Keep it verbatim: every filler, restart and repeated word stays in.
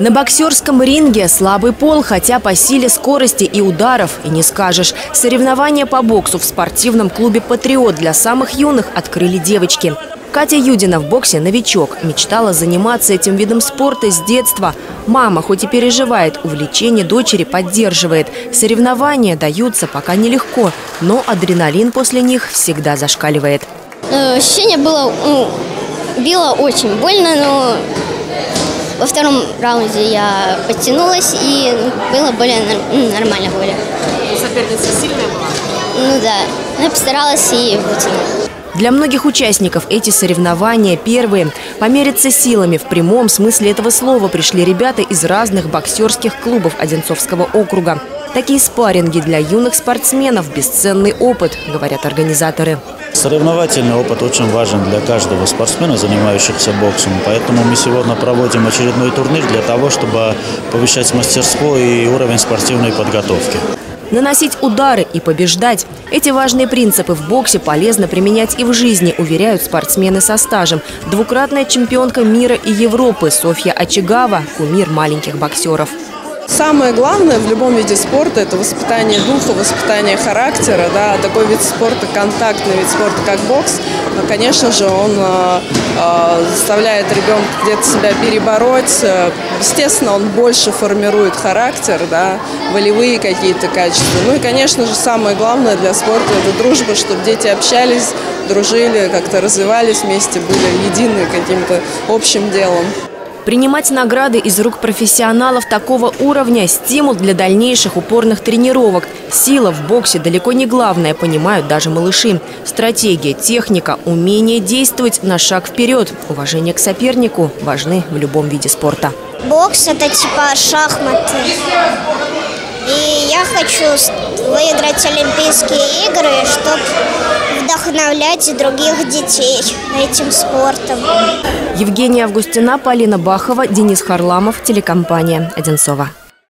На боксерском ринге слабый пол, хотя по силе, скорости и ударов и не скажешь. Соревнования по боксу в спортивном клубе «Патриот» для самых юных открыли девочки. Катя Юдина в боксе новичок. Мечтала заниматься этим видом спорта с детства. Мама, хоть и переживает, увлечение дочери поддерживает. Соревнования даются пока нелегко, но адреналин после них всегда зашкаливает. Ощущение было, било очень больно, но во втором раунде я подтянулась и было более нормально более. Соперница сильная была? Ну да, я постаралась и вытянула. Для многих участников эти соревнования первые. Помериться силами в прямом смысле этого слова пришли ребята из разных боксерских клубов Одинцовского округа. Такие спарринги для юных спортсменов – бесценный опыт, говорят организаторы. Соревновательный опыт очень важен для каждого спортсмена, занимающихся боксом. Поэтому мы сегодня проводим очередной турнир для того, чтобы повышать мастерство и уровень спортивной подготовки. Наносить удары и побеждать – эти важные принципы в боксе полезно применять и в жизни, уверяют спортсмены со стажем. Двукратная чемпионка мира и Европы Софья Очагава – кумир маленьких боксеров. Самое главное в любом виде спорта – это воспитание духа, воспитание характера. Да. Такой вид спорта, контактный вид спорта, как бокс, конечно же, он э, э, заставляет ребенка где-то себя перебороть. Естественно, он больше формирует характер, да, волевые какие-то качества. Ну и, конечно же, самое главное для спорта – это дружба, чтобы дети общались, дружили, как-то развивались вместе, были едины каким-то общим делом. Принимать награды из рук профессионалов такого уровня – стимул для дальнейших упорных тренировок. Сила в боксе далеко не главное, понимают даже малыши. Стратегия, техника, умение действовать на шаг вперед. Уважение к сопернику важны в любом виде спорта. Бокс – это типа шахматы. И я хочу выиграть Олимпийские игры, чтобы вдохновлять других детей этим спортом. Евгения Августина, Полина Бахова, Денис Харламов, телекомпания «Одинцова».